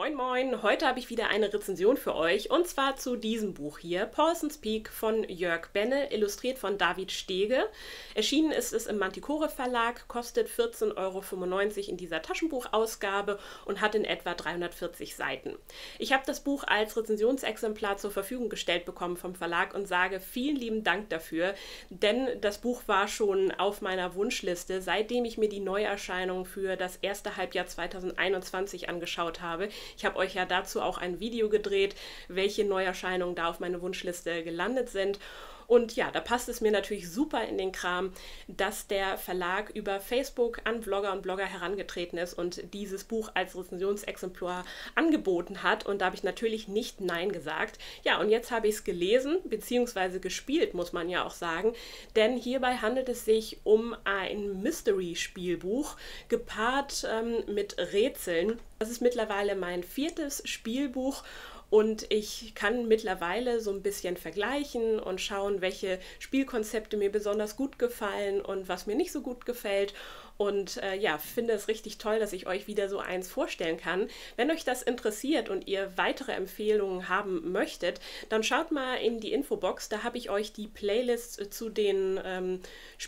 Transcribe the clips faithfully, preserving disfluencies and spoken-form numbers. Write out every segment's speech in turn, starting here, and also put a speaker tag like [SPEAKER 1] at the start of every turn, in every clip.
[SPEAKER 1] Moin Moin, heute habe ich wieder eine Rezension für euch und zwar zu diesem Buch hier, Paulson's Peak von Jörg Benne, illustriert von David Stege. Erschienen ist es im Manticore Verlag, kostet vierzehn Euro fünfundneunzig in dieser Taschenbuchausgabe und hat in etwa dreihundertvierzig Seiten. Ich habe das Buch als Rezensionsexemplar zur Verfügung gestellt bekommen vom Verlag und sage vielen lieben Dank dafür, denn das Buch war schon auf meiner Wunschliste, seitdem ich mir die Neuerscheinung für das erste Halbjahr zweitausendeinundzwanzig angeschaut habe. Ich habe euch ja dazu auch ein Video gedreht, welche Neuerscheinungen da auf meine Wunschliste gelandet sind. Und ja, da passt es mir natürlich super in den Kram, dass der Verlag über Facebook an Blogger und Blogger herangetreten ist und dieses Buch als Rezensionsexemplar angeboten hat. Und da habe ich natürlich nicht Nein gesagt. Ja, und jetzt habe ich es gelesen, beziehungsweise gespielt, muss man ja auch sagen. Denn hierbei handelt es sich um ein Mystery-Spielbuch, gepaart ähm, mit Rätseln. Das ist mittlerweile mein viertes Spielbuch. Und ich kann mittlerweile so ein bisschen vergleichen und schauen, welche Spielkonzepte mir besonders gut gefallen und was mir nicht so gut gefällt. Und äh, ja, finde es richtig toll, dass ich euch wieder so eins vorstellen kann. Wenn euch das interessiert und ihr weitere Empfehlungen haben möchtet, dann schaut mal in die Infobox. Da habe ich euch die Playlist zu den ähm,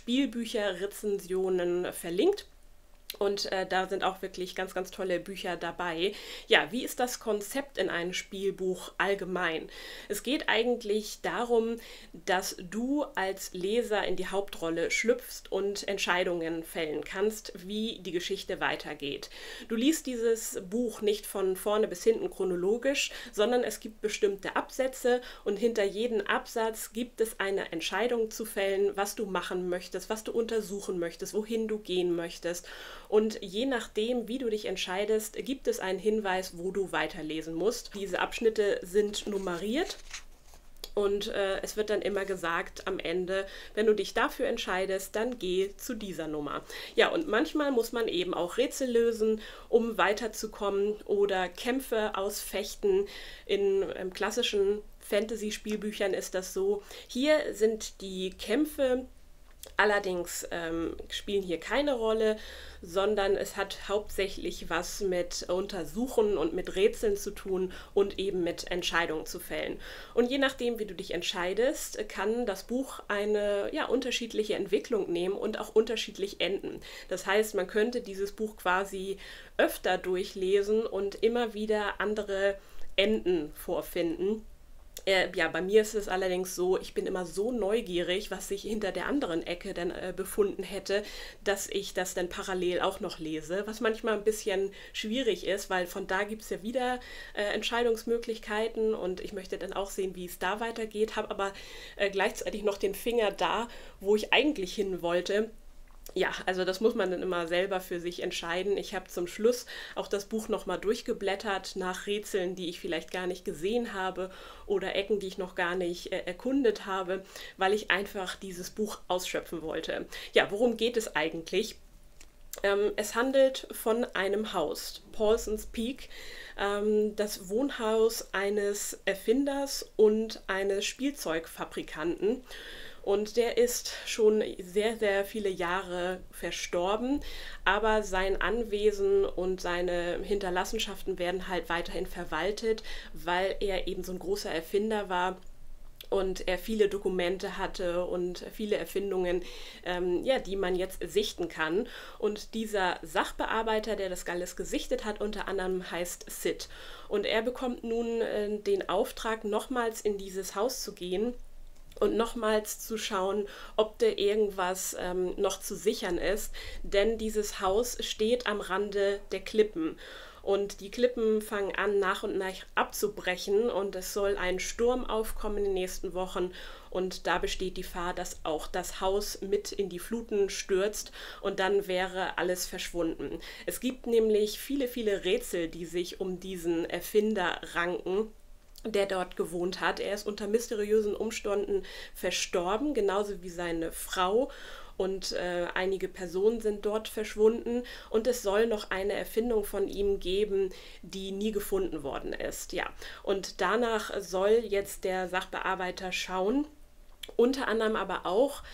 [SPEAKER 1] Spielbücher-Rezensionen verlinkt. Und äh, da sind auch wirklich ganz, ganz tolle Bücher dabei. Ja, wie ist das Konzept in einem Spielbuch allgemein? Es geht eigentlich darum, dass du als Leser in die Hauptrolle schlüpfst und Entscheidungen fällen kannst, wie die Geschichte weitergeht. Du liest dieses Buch nicht von vorne bis hinten chronologisch, sondern es gibt bestimmte Absätze und hinter jedem Absatz gibt es eine Entscheidung zu fällen, was du machen möchtest, was du untersuchen möchtest, wohin du gehen möchtest. Und je nachdem, wie du dich entscheidest, gibt es einen Hinweis, wo du weiterlesen musst. Diese Abschnitte sind nummeriert und äh, es wird dann immer gesagt am Ende, wenn du dich dafür entscheidest, dann geh zu dieser Nummer. Ja, und manchmal muss man eben auch Rätsel lösen, um weiterzukommen oder Kämpfe ausfechten. In ähm, klassischen Fantasy-Spielbüchern ist das so. Hier sind die Kämpfe allerdings ähm, spielen hier keine Rolle, sondern es hat hauptsächlich was mit Untersuchen und mit Rätseln zu tun und eben mit Entscheidungen zu fällen. Und je nachdem, wie du dich entscheidest, kann das Buch eine ja, unterschiedliche Entwicklung nehmen und auch unterschiedlich enden. Das heißt, man könnte dieses Buch quasi öfter durchlesen und immer wieder andere Enden vorfinden. Äh, ja, bei mir ist es allerdings so, ich bin immer so neugierig, was sich hinter der anderen Ecke dann äh, befunden hätte, dass ich das dann parallel auch noch lese, was manchmal ein bisschen schwierig ist, weil von da gibt es ja wieder äh, Entscheidungsmöglichkeiten und ich möchte dann auch sehen, wie es da weitergeht, habe aber äh, gleichzeitig noch den Finger da, wo ich eigentlich hin wollte. Ja, also das muss man dann immer selber für sich entscheiden. Ich habe zum Schluss auch das Buch nochmal durchgeblättert nach Rätseln, die ich vielleicht gar nicht gesehen habe oder Ecken, die ich noch gar nicht äh, erkundet habe, weil ich einfach dieses Buch ausschöpfen wollte. Ja, worum geht es eigentlich? Ähm, es handelt von einem Haus, Paulson's Peak, ähm, das Wohnhaus eines Erfinders und eines Spielzeugfabrikanten. Und der ist schon sehr, sehr viele Jahre verstorben, aber sein Anwesen und seine Hinterlassenschaften werden halt weiterhin verwaltet, weil er eben so ein großer Erfinder war und er viele Dokumente hatte und viele Erfindungen, ähm, ja, die man jetzt sichten kann. Und dieser Sachbearbeiter, der das alles gesichtet hat, unter anderem heißt Sid. Und er bekommt nun äh, den Auftrag, nochmals in dieses Haus zu gehen und nochmals zu schauen, ob da irgendwas ähm, noch zu sichern ist, denn dieses Haus steht am Rande der Klippen. Und die Klippen fangen an, nach und nach abzubrechen und es soll ein Sturm aufkommen in den nächsten Wochen und da besteht die Gefahr, dass auch das Haus mit in die Fluten stürzt und dann wäre alles verschwunden. Es gibt nämlich viele, viele Rätsel, die sich um diesen Erfinder ranken, der dort gewohnt hat. Er ist unter mysteriösen Umständen verstorben, genauso wie seine Frau. Und äh, einige Personen sind dort verschwunden und es soll noch eine Erfindung von ihm geben, die nie gefunden worden ist. Ja, und danach soll jetzt der Sachbearbeiter schauen, unter anderem aber auch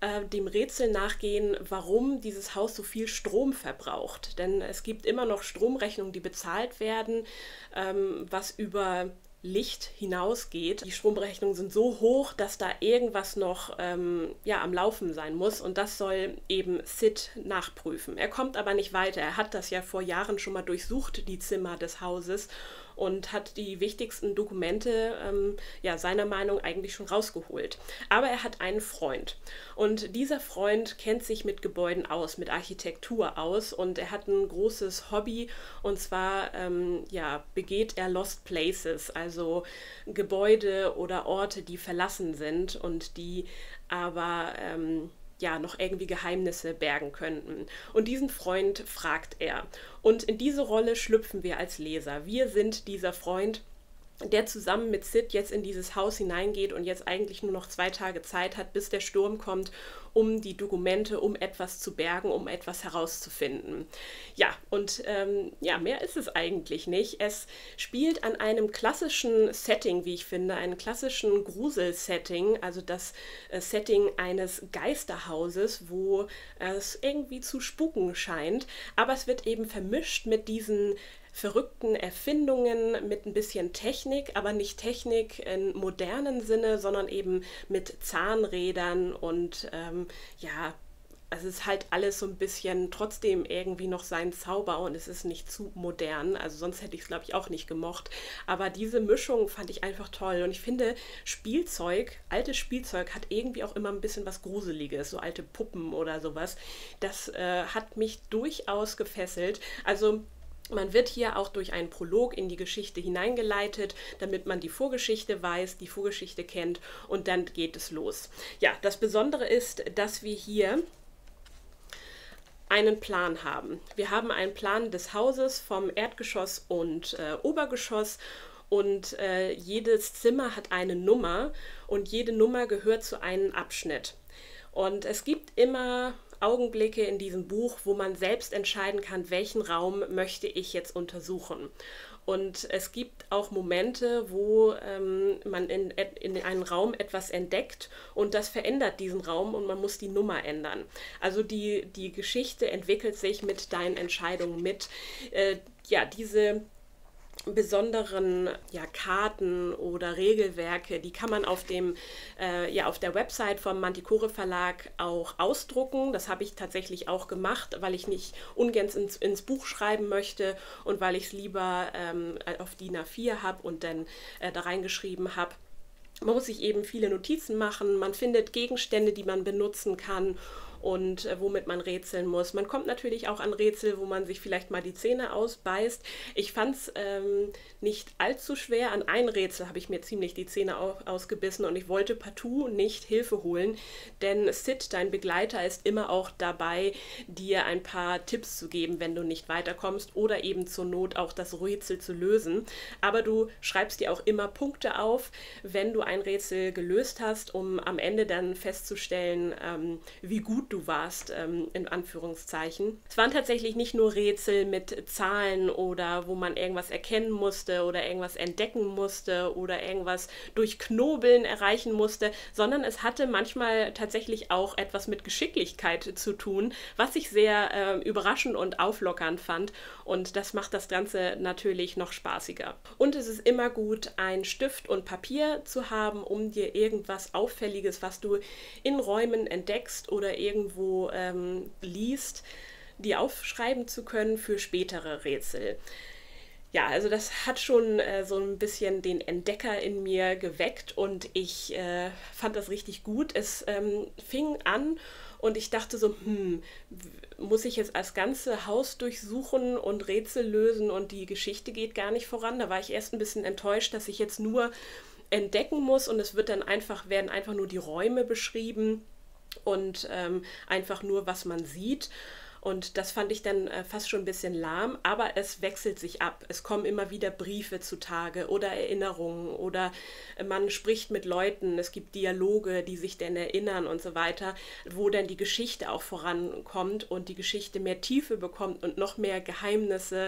[SPEAKER 1] äh, dem Rätsel nachgehen, warum dieses Haus so viel Strom verbraucht. Denn es gibt immer noch Stromrechnungen, die bezahlt werden, ähm, was über Licht hinausgeht. Die Stromrechnungen sind so hoch, dass da irgendwas noch ähm, ja, am Laufen sein muss, und das soll eben Sid nachprüfen. Er kommt aber nicht weiter. Er hat das ja vor Jahren schon mal durchsucht, die Zimmer des Hauses, und hat die wichtigsten Dokumente ähm, ja, seiner Meinung eigentlich schon rausgeholt. Aber er hat einen Freund, und dieser Freund kennt sich mit Gebäuden aus, mit Architektur aus, und er hat ein großes Hobby, und zwar ähm, ja, begeht er Lost Places, also Gebäude oder Orte, die verlassen sind und die aber ähm, ja, noch irgendwie Geheimnisse bergen könnten. Und diesen Freund fragt er. Und in diese Rolle schlüpfen wir als Leser. Wir sind dieser Freund, der zusammen mit Sid jetzt in dieses Haus hineingeht und jetzt eigentlich nur noch zwei Tage Zeit hat, bis der Sturm kommt, um die Dokumente, um etwas zu bergen, um etwas herauszufinden. Ja, und ähm, ja, mehr ist es eigentlich nicht. Es spielt an einem klassischen Setting, wie ich finde, einem klassischen Grusel-Setting, also das äh, Setting eines Geisterhauses, wo es irgendwie zu spuken scheint, aber es wird eben vermischt mit diesen verrückten Erfindungen, mit ein bisschen Technik, aber nicht Technik im modernen Sinne, sondern eben mit Zahnrädern und ähm, ja, es ist halt alles so ein bisschen trotzdem irgendwie noch sein Zauber, und es ist nicht zu modern, also sonst hätte ich es, glaube ich, auch nicht gemocht. Aber diese Mischung fand ich einfach toll, und ich finde, Spielzeug, altes Spielzeug hat irgendwie auch immer ein bisschen was Gruseliges, so alte Puppen oder sowas. Das äh, hat mich durchaus gefesselt. Also man wird hier auch durch einen Prolog in die Geschichte hineingeleitet, damit man die Vorgeschichte weiß, die Vorgeschichte kennt, und dann geht es los. Ja, das Besondere ist, dass wir hier einen Plan haben. Wir haben einen Plan des Hauses vom Erdgeschoss und äh, Obergeschoss, und äh, jedes Zimmer hat eine Nummer, und jede Nummer gehört zu einem Abschnitt. Und es gibt immer Augenblicke in diesem Buch, wo man selbst entscheiden kann, welchen Raum möchte ich jetzt untersuchen. Und es gibt auch Momente, wo ähm, man in, in einen Raum etwas entdeckt, und das verändert diesen Raum, und man muss die Nummer ändern. Also die, die Geschichte entwickelt sich mit deinen Entscheidungen mit. Äh, ja, diese besonderen ja, Karten oder Regelwerke, die kann man auf dem äh, ja auf der Website vom Manticore Verlag auch ausdrucken. Das habe ich tatsächlich auch gemacht, weil ich nicht ungern ins, ins Buch schreiben möchte und weil ich es lieber ähm, auf D I N A vier habe und dann äh, da reingeschrieben habe. Man muss sich eben viele Notizen machen, man findet Gegenstände, die man benutzen kann und äh, womit man rätseln muss. Man kommt natürlich auch an Rätsel, wo man sich vielleicht mal die Zähne ausbeißt. Ich fand es ähm, nicht allzu schwer. An ein Rätsel habe ich mir ziemlich die Zähne au ausgebissen, und ich wollte partout nicht Hilfe holen, denn Sid, dein Begleiter, ist immer auch dabei, dir ein paar Tipps zu geben, wenn du nicht weiterkommst, oder eben zur Not auch das Rätsel zu lösen. Aber du schreibst dir auch immer Punkte auf, wenn du ein Rätsel gelöst hast, um am Ende dann festzustellen, ähm, wie gut du warst, ähm, in Anführungszeichen. Es waren tatsächlich nicht nur Rätsel mit Zahlen oder wo man irgendwas erkennen musste oder irgendwas entdecken musste oder irgendwas durch Knobeln erreichen musste, sondern es hatte manchmal tatsächlich auch etwas mit Geschicklichkeit zu tun, was ich sehr äh, überraschend und auflockernd fand, und das macht das Ganze natürlich noch spaßiger. Und es ist immer gut, einen Stift und Papier zu haben, um dir irgendwas Auffälliges, was du in Räumen entdeckst oder irgendwo ähm, liest, die aufschreiben zu können für spätere Rätsel. Ja, also das hat schon äh, so ein bisschen den Entdecker in mir geweckt, und ich äh, fand das richtig gut. Es ähm, fing an, und ich dachte so, hm, muss ich jetzt das ganze Haus durchsuchen und Rätsel lösen, und die Geschichte geht gar nicht voran. Da war ich erst ein bisschen enttäuscht, dass ich jetzt nur entdecken muss, und es wird dann einfach, werden einfach nur die Räume beschrieben und ähm, einfach nur, was man sieht. Und das fand ich dann äh, fast schon ein bisschen lahm, aber es wechselt sich ab. Es kommen immer wieder Briefe zutage oder Erinnerungen, oder äh, man spricht mit Leuten, es gibt Dialoge, die sich dann erinnern und so weiter, wo dann die Geschichte auch vorankommt und die Geschichte mehr Tiefe bekommt und noch mehr Geheimnisse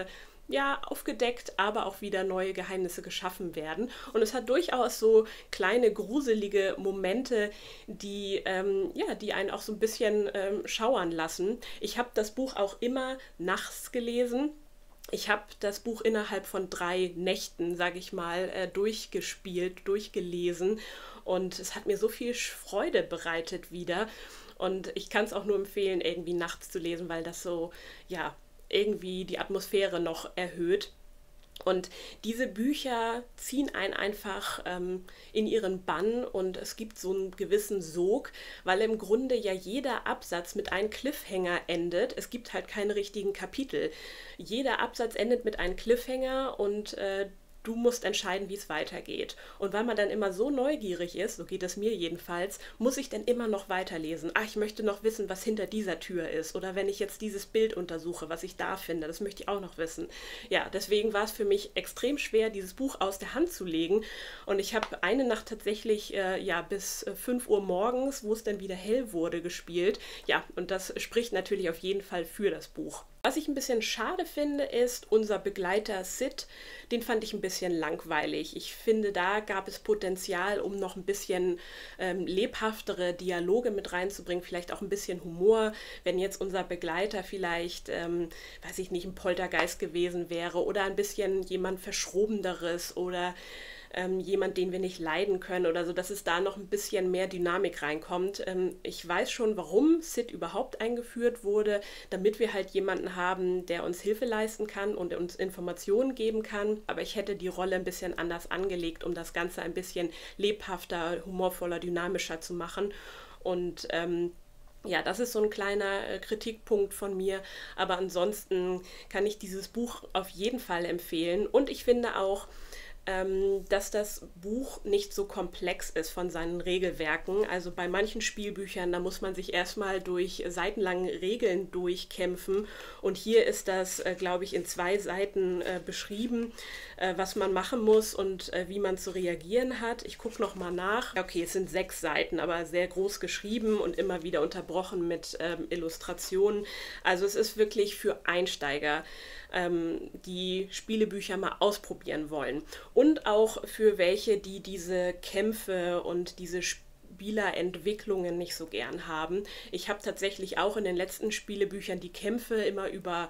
[SPEAKER 1] ja, aufgedeckt, aber auch wieder neue Geheimnisse geschaffen werden. Und es hat durchaus so kleine gruselige Momente, die, ähm, ja, die einen auch so ein bisschen ähm, schauern lassen. Ich habe das Buch auch immer nachts gelesen. Ich habe das Buch innerhalb von drei Nächten, sage ich mal, äh, durchgespielt, durchgelesen und es hat mir so viel Freude bereitet wieder. Und ich kann es auch nur empfehlen, irgendwie nachts zu lesen, weil das so, ja, irgendwie die Atmosphäre noch erhöht. Und diese Bücher ziehen einen einfach ähm, in ihren Bann und es gibt so einen gewissen Sog, weil im Grunde ja jeder Absatz mit einem Cliffhanger endet. Es gibt halt keine richtigen Kapitel. Jeder Absatz endet mit einem Cliffhanger und äh, du musst entscheiden, wie es weitergeht. Und weil man dann immer so neugierig ist, so geht es mir jedenfalls, muss ich dann immer noch weiterlesen. Ah, ich möchte noch wissen, was hinter dieser Tür ist. Oder wenn ich jetzt dieses Bild untersuche, was ich da finde, das möchte ich auch noch wissen. Ja, deswegen war es für mich extrem schwer, dieses Buch aus der Hand zu legen. Und ich habe eine Nacht tatsächlich äh, ja, bis äh, fünf Uhr morgens, wo es dann wieder hell wurde, gespielt. Ja, und das spricht natürlich auf jeden Fall für das Buch. Was ich ein bisschen schade finde, ist unser Begleiter Sid. Den fand ich ein bisschen langweilig. Ich finde, da gab es Potenzial, um noch ein bisschen ähm, lebhaftere Dialoge mit reinzubringen, vielleicht auch ein bisschen Humor. Wenn jetzt unser Begleiter vielleicht, ähm, weiß ich nicht, ein Poltergeist gewesen wäre oder ein bisschen jemand Verschrobeneres oder ähm, jemand, den wir nicht leiden können oder so, dass es da noch ein bisschen mehr Dynamik reinkommt. Ähm, ich weiß schon, warum Sid überhaupt eingeführt wurde, damit wir halt jemanden haben, der uns Hilfe leisten kann und uns Informationen geben kann. Aber ich hätte die Rolle ein bisschen anders angelegt, um das Ganze ein bisschen lebhafter, humorvoller, dynamischer zu machen. Und ähm, ja, das ist so ein kleiner äh, Kritikpunkt von mir, aber ansonsten kann ich dieses Buch auf jeden Fall empfehlen. Und ich finde auch, ähm, dass das Buch nicht so komplex ist von seinen Regelwerken. Also bei manchen Spielbüchern, da muss man sich erstmal durch seitenlange Regeln durchkämpfen. Und hier ist das, äh, glaube ich, in zwei Seiten äh, beschrieben, äh, was man machen muss und äh, wie man zu reagieren hat. Ich gucke nochmal nach. Okay, es sind sechs Seiten, aber sehr groß geschrieben und immer wieder unterbrochen mit ähm, Illustrationen. Also es ist wirklich für Einsteiger, ähm, die Spielebücher mal ausprobieren wollen. Und auch für welche, die diese Kämpfe und diese Spielerentwicklungen nicht so gern haben. Ich habe tatsächlich auch in den letzten Spielebüchern die Kämpfe immer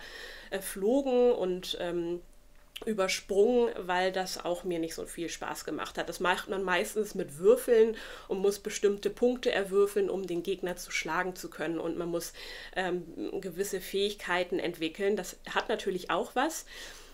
[SPEAKER 1] überflogen und ähm, übersprungen, weil das auch mir nicht so viel Spaß gemacht hat. Das macht man meistens mit Würfeln und muss bestimmte Punkte erwürfeln, um den Gegner zu schlagen zu können. Und man muss ähm, gewisse Fähigkeiten entwickeln. Das hat natürlich auch was.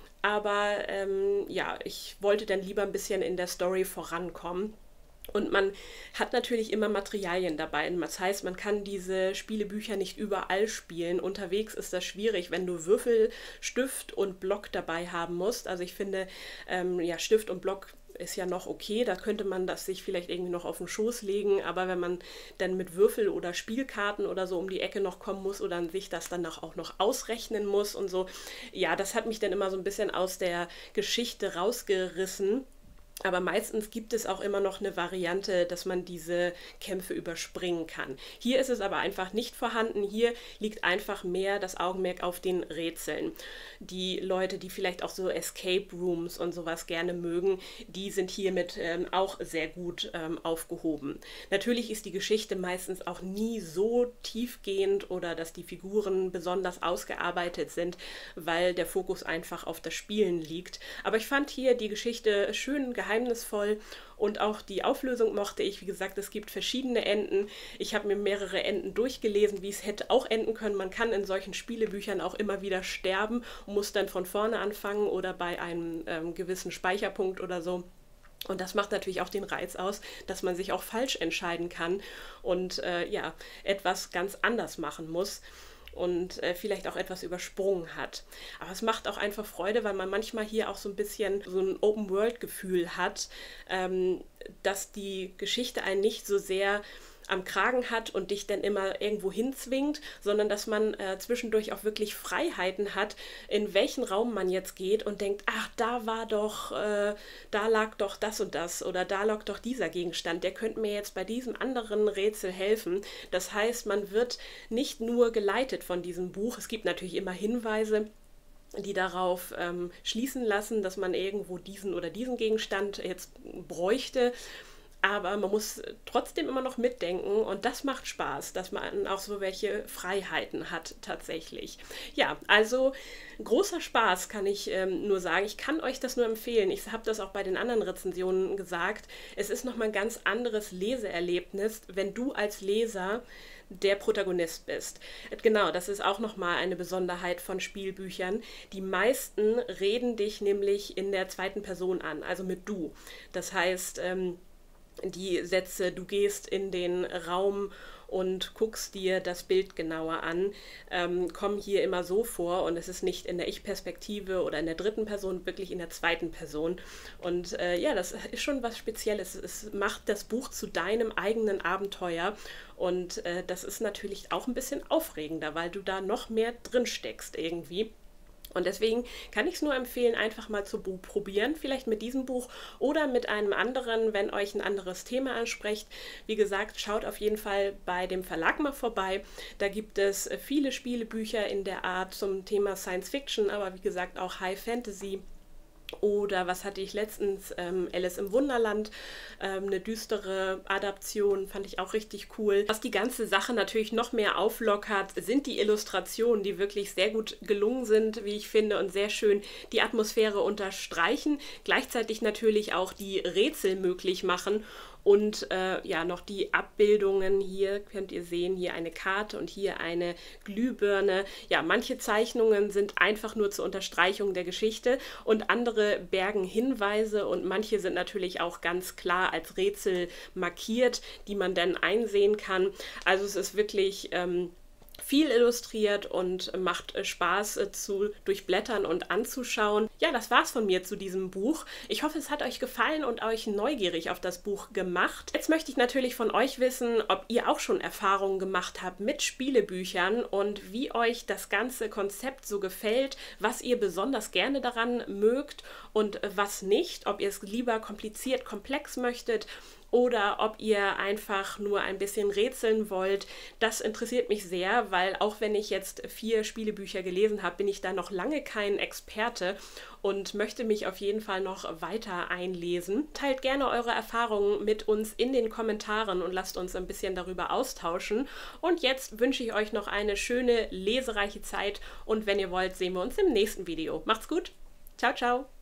[SPEAKER 1] Aber ähm, ja, ich wollte dann lieber ein bisschen in der Story vorankommen. Und man hat natürlich immer Materialien dabei. Das heißt, man kann diese Spielebücher nicht überall spielen. Unterwegs ist das schwierig, wenn du Würfel, Stift und Block dabei haben musst. Also ich finde, ähm, ja, Stift und Block ist ja noch okay, da könnte man das sich vielleicht irgendwie noch auf den Schoß legen, aber wenn man dann mit Würfel oder Spielkarten oder so um die Ecke noch kommen muss oder sich das dann auch noch ausrechnen muss und so, ja, das hat mich dann immer so ein bisschen aus der Geschichte rausgerissen. Aber meistens gibt es auch immer noch eine Variante, dass man diese Kämpfe überspringen kann. Hier ist es aber einfach nicht vorhanden. Hier liegt einfach mehr das Augenmerk auf den Rätseln. Die Leute, die vielleicht auch so Escape Rooms und sowas gerne mögen, die sind hiermit ähm, auch sehr gut ähm, aufgehoben. Natürlich ist die Geschichte meistens auch nie so tiefgehend oder dass die Figuren besonders ausgearbeitet sind, weil der Fokus einfach auf das Spielen liegt. Aber ich fand hier die Geschichte schön geheimnisvoll geheimnisvoll und auch die Auflösung mochte ich. Wie gesagt, es gibt verschiedene Enden. Ich habe mir mehrere Enden durchgelesen, wie es hätte auch enden können. Man kann in solchen Spielebüchern auch immer wieder sterben und muss dann von vorne anfangen oder bei einem ähm, gewissen Speicherpunkt oder so. Und das macht natürlich auch den Reiz aus, dass man sich auch falsch entscheiden kann und äh, ja, etwas ganz anders machen muss und äh, vielleicht auch etwas übersprungen hat. Aber es macht auch einfach Freude, weil man manchmal hier auch so ein bisschen so ein Open-World-Gefühl hat, ähm, dass die Geschichte einen nicht so sehr am Kragen hat und dich dann immer irgendwo hinzwingt, sondern dass man äh, zwischendurch auch wirklich Freiheiten hat, in welchen Raum man jetzt geht und denkt, ach, da war doch, äh, da lag doch das und das oder da lag doch dieser Gegenstand, der könnte mir jetzt bei diesem anderen Rätsel helfen. Das heißt, man wird nicht nur geleitet von diesem Buch, es gibt natürlich immer Hinweise, die darauf ähm, schließen lassen, dass man irgendwo diesen oder diesen Gegenstand jetzt bräuchte. Aber man muss trotzdem immer noch mitdenken und das macht Spaß, dass man auch so welche Freiheiten hat tatsächlich. Ja, also großer Spaß kann ich ähm, nur sagen. Ich kann euch das nur empfehlen. Ich habe das auch bei den anderen Rezensionen gesagt. Es ist nochmal ein ganz anderes Leseerlebnis, wenn du als Leser der Protagonist bist. Genau, das ist auch nochmal eine Besonderheit von Spielbüchern. Die meisten reden dich nämlich in der zweiten Person an, also mit du. Das heißt, ähm, die Sätze, du gehst in den Raum und guckst dir das Bild genauer an, ähm, kommen hier immer so vor und es ist nicht in der Ich-Perspektive oder in der dritten Person, wirklich in der zweiten Person. Und äh, ja, das ist schon was Spezielles. Es macht das Buch zu deinem eigenen Abenteuer und äh, das ist natürlich auch ein bisschen aufregender, weil du da noch mehr drin steckst irgendwie. Und deswegen kann ich es nur empfehlen, einfach mal zu probieren, vielleicht mit diesem Buch oder mit einem anderen, wenn euch ein anderes Thema anspricht. Wie gesagt, schaut auf jeden Fall bei dem Verlag mal vorbei. Da gibt es viele Spielebücher in der Art zum Thema Science Fiction, aber wie gesagt auch High Fantasy. Oder was hatte ich letztens? Ähm, Alice im Wunderland, ähm, eine düstere Adaption, fand ich auch richtig cool. Was die ganze Sache natürlich noch mehr auflockert, sind die Illustrationen, die wirklich sehr gut gelungen sind, wie ich finde, und sehr schön die Atmosphäre unterstreichen. Gleichzeitig natürlich auch die Rätsel möglich machen. Und äh, ja, noch die Abbildungen, hier könnt ihr sehen, hier eine Karte und hier eine Glühbirne. Ja, manche Zeichnungen sind einfach nur zur Unterstreichung der Geschichte und andere bergen Hinweise und manche sind natürlich auch ganz klar als Rätsel markiert, die man dann einsehen kann. Also es ist wirklich Ähm, viel illustriert und macht Spaß äh, zu durchblättern und anzuschauen. Ja, das war's von mir zu diesem Buch. Ich hoffe, es hat euch gefallen und euch neugierig auf das Buch gemacht. Jetzt möchte ich natürlich von euch wissen, ob ihr auch schon Erfahrungen gemacht habt mit Spielebüchern und wie euch das ganze Konzept so gefällt, was ihr besonders gerne daran mögt und was nicht, ob ihr es lieber kompliziert, komplex möchtet oder ob ihr einfach nur ein bisschen rätseln wollt. Das interessiert mich sehr, weil auch wenn ich jetzt vier Spielebücher gelesen habe, bin ich da noch lange kein Experte und möchte mich auf jeden Fall noch weiter einlesen. Teilt gerne eure Erfahrungen mit uns in den Kommentaren und lasst uns ein bisschen darüber austauschen. Und jetzt wünsche ich euch noch eine schöne, lesereiche Zeit und wenn ihr wollt, sehen wir uns im nächsten Video. Macht's gut! Ciao, ciao!